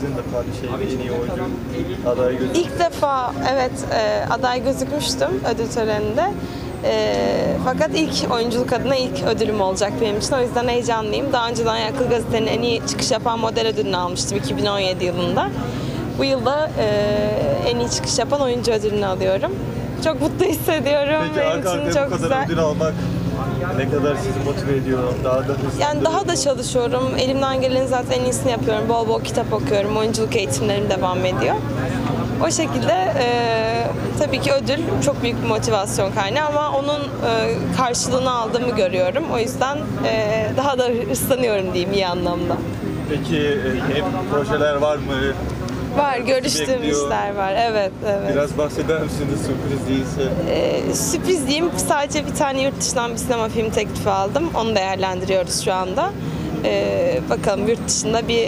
sizin de en iyi oyuncu adayı gözüktü. İlk defa evet aday gözükmüştüm ödül töreninde. Fakat ilk oyunculuk adına ilk ödülüm olacak benim için. O yüzden heyecanlıyım. Daha önceden Yakıl Gazete'nin en iyi çıkış yapan model ödülünü almıştım 2017 yılında. Bu yılda en iyi çıkış yapan oyuncu ödülünü alıyorum. Çok mutlu hissediyorum. Peki benim için çok bu kadar güzel. ödül almak ne kadar sizi motive ediyor? Daha da hızlı. Yani daha da çalışıyorum. Elimden gelenin zaten en iyisini yapıyorum. Bol bol kitap okuyorum. Oyunculuk eğitimlerim devam ediyor. O şekilde tabii ki ödül çok büyük bir motivasyon kaynağı ama onun karşılığını aldığımı görüyorum. O yüzden daha da hırslanıyorum diyeyim iyi anlamda. Peki yeni projeler var mı? Var, görüştüğüm işler var. Evet, evet. Biraz bahseder misiniz sürpriz değilse? Sürpriz diyeyim, sadece bir tane yurt dışından bir sinema film teklifi aldım. Onu değerlendiriyoruz şu anda. Bakalım yurt dışında bir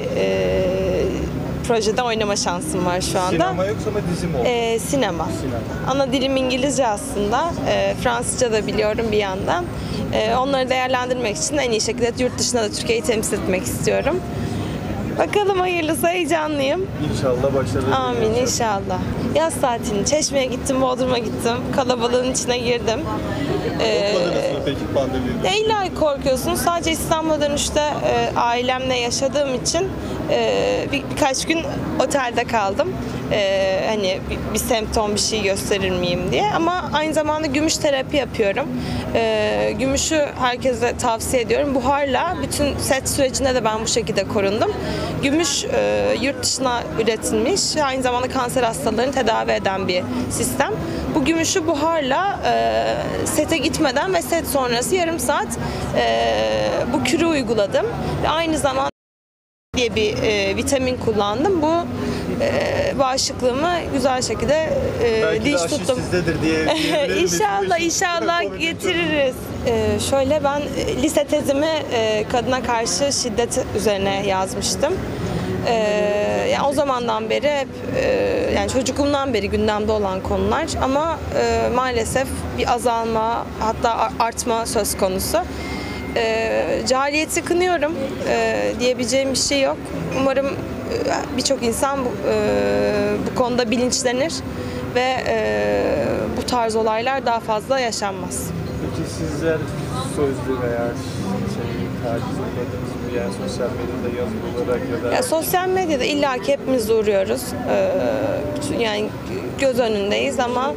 projede oynama şansım var şu anda. Sinema yoksa ama dizi mi oldu? Sinema. Ana dilim İngilizce aslında. Fransızca da biliyorum bir yandan. Onları değerlendirmek için en iyi şekilde yurt dışında da Türkiye'yi temsil etmek istiyorum. Bakalım hayırlısı, heyecanlıyım. İnşallah başarılı. Amin inşallah. Yaz tatilini Çeşme'ye gittim, Bodrum'a gittim. Kalabalığın içine girdim. Korkmadınız mı peki pandemide? İlla korkuyorsunuz. Sadece İstanbul'a dönüşte ailemle yaşadığım için birkaç gün otelde kaldım. Hani bir semptom bir şey gösterir miyim diye. Ama aynı zamanda gümüş terapi yapıyorum. Gümüşü herkese tavsiye ediyorum. Buharla bütün set sürecinde de ben bu şekilde korundum. Gümüş yurt dışına üretilmiş. Aynı zamanda kanser hastalarını tedavi eden bir sistem. Bu gümüşü buharla sete gitmeden ve set sonrası yarım saat bu kürü uyguladım. Ve aynı zamanda diye bir vitamin kullandım. Bu bağışıklığımı güzel şekilde dinç tuttum. Sizdedir diye İnşallah getiririz. Şöyle ben lise tezimi kadına karşı şiddet üzerine yazmıştım. Yani o zamandan beri hep yani çocukluğumdan beri gündemde olan konular ama maalesef bir azalma hatta artma söz konusu. Cahiliyeti kınıyorum diyebileceğim bir şey yok. Umarım birçok insan bu konuda bilinçlenir ve bu tarz olaylar daha fazla yaşanmaz. Peki sizler sözlü veya taciz uğradınız mı? Yani sosyal medyada yazı olarak ya da... Ya, sosyal medyada illaki hepimiz uğruyoruz. Yani göz önündeyiz ama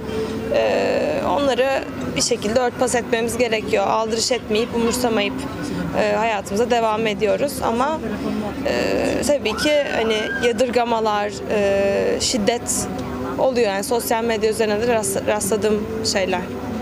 onları bir şekilde örtbas etmemiz gerekiyor. Aldırış etmeyip, umursamayıp hayatımıza devam ediyoruz. Ama tabii ki hani yadırgamalar, şiddet oluyor. Yani sosyal medya üzerine de rastladığım şeyler.